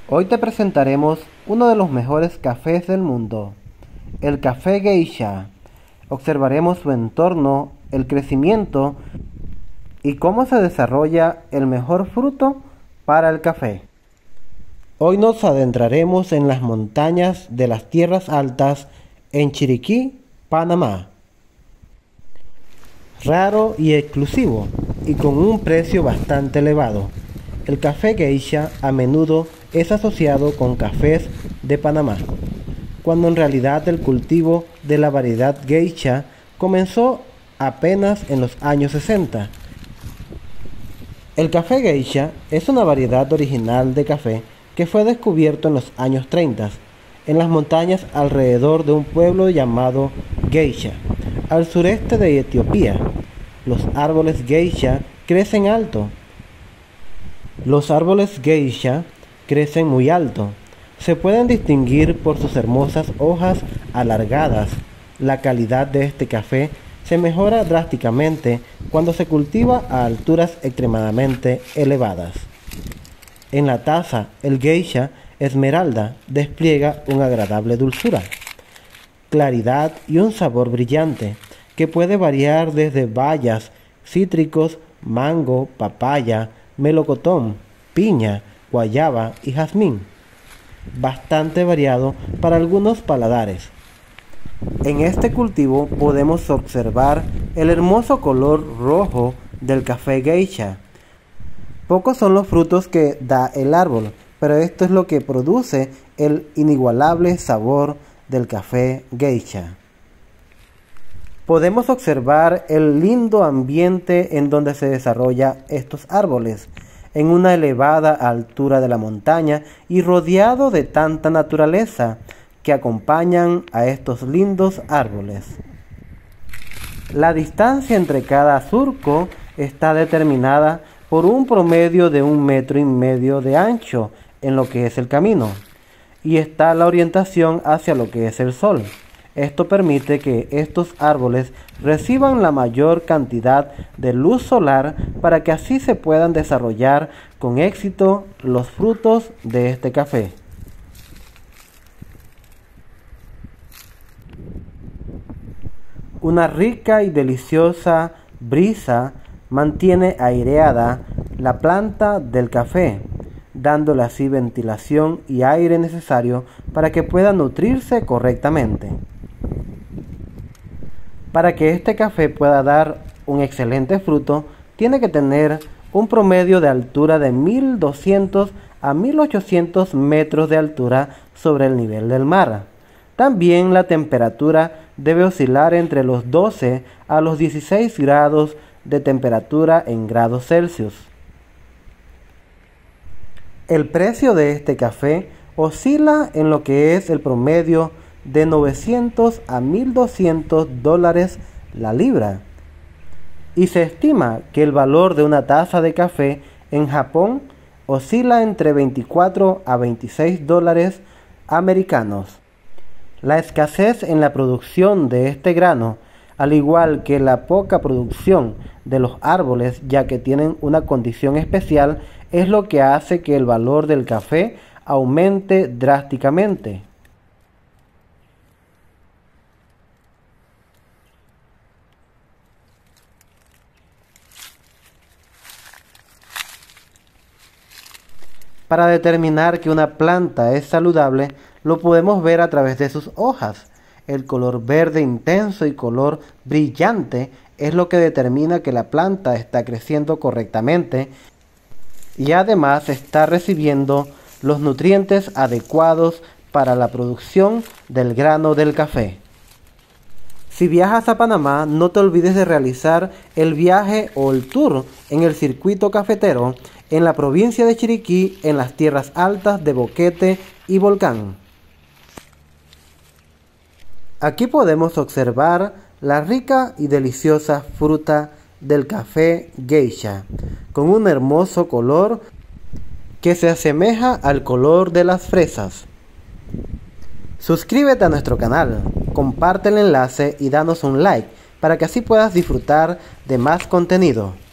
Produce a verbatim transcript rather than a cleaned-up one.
Hoy te presentaremos uno de los mejores cafés del mundo, el café Geisha. Observaremos su entorno, el crecimiento y cómo se desarrolla el mejor fruto para el café. Hoy nos adentraremos en las montañas de las tierras altas en Chiriquí, Panamá. Raro y exclusivo y con un precio bastante elevado, el café Geisha a menudo es asociado con cafés de Panamá, cuando en realidad el cultivo de la variedad Geisha comenzó apenas en los años sesenta. El café Geisha es una variedad original de café que fue descubierto en los años treinta en las montañas alrededor de un pueblo llamado Geisha, al sureste de Etiopía. Los árboles Geisha crecen alto. Los árboles Geisha crecen muy alto. Se pueden distinguir por sus hermosas hojas alargadas. La calidad de este café se mejora drásticamente cuando se cultiva a alturas extremadamente elevadas. En la taza, el Geisha Esmeralda despliega una agradable dulzura, claridad y un sabor brillante que puede variar desde bayas, cítricos, mango, papaya, melocotón, piña, guayaba y jazmín. Bastante variado para algunos paladares. En este cultivo podemos observar el hermoso color rojo del café Geisha. Pocos son los frutos que da el árbol, pero esto es lo que produce el inigualable sabor del café Geisha. Podemos observar el lindo ambiente en donde se desarrollan estos árboles, en una elevada altura de la montaña y rodeado de tanta naturaleza que acompañan a estos lindos árboles. La distancia entre cada surco está determinada por un promedio de un metro y medio de ancho en lo que es el camino, y está la orientación hacia lo que es el sol. Esto permite que estos árboles reciban la mayor cantidad de luz solar para que así se puedan desarrollar con éxito los frutos de este café. Una rica y deliciosa brisa mantiene aireada la planta del café, dándole así ventilación y aire necesario para que pueda nutrirse correctamente. Para que este café pueda dar un excelente fruto, tiene que tener un promedio de altura de mil doscientos a mil ochocientos metros de altura sobre el nivel del mar. También la temperatura debe oscilar entre los doce a los dieciséis grados de temperatura en grados Celsius. El precio de este café oscila en lo que es el promedio de novecientos a mil doscientos dólares la libra, y se estima que el valor de una taza de café en Japón oscila entre veinticuatro a veintiséis dólares americanos. La escasez en la producción de este grano, al igual que la poca producción de los árboles, ya que tienen una condición especial, es lo que hace que el valor del café aumente drásticamente. Para determinar que una planta es saludable, lo podemos ver a través de sus hojas. El color verde intenso y color brillante es lo que determina que la planta está creciendo correctamente y además está recibiendo los nutrientes adecuados para la producción del grano del café. Si viajas a Panamá, no te olvides de realizar el viaje o el tour en el circuito cafetero en la provincia de Chiriquí, en las tierras altas de Boquete y Volcán. Aquí podemos observar la rica y deliciosa fruta del café Geisha, con un hermoso color que se asemeja al color de las fresas. Suscríbete a nuestro canal, comparte el enlace y danos un like para que así puedas disfrutar de más contenido.